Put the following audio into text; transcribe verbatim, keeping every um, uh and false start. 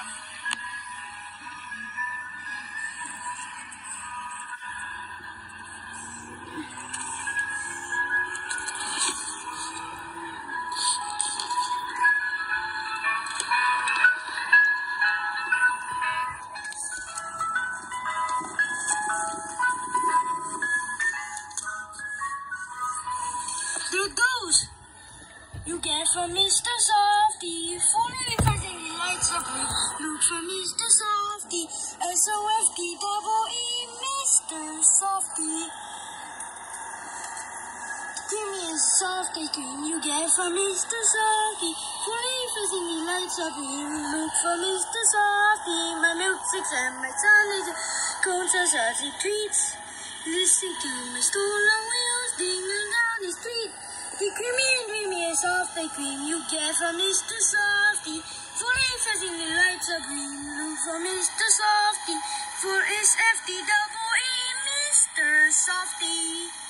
There it goes. You get from Mister Softee. Following facing the lights of green. Look for Mister Softee. S O F T double E. Mister Softee. Creamy and soft ice cream you get from Mister Softee. Following facing the lights of green. Look for Mister Softee. My milkshakes and my sundaes. Cones and salty treats. Listen to my stool on wheels. Dinging down the street. The creamy and creamy and soft ice cream you get from Mister Softee. For facing the lights of green, look for Mister Softee. For S F T double E, Mister Softee.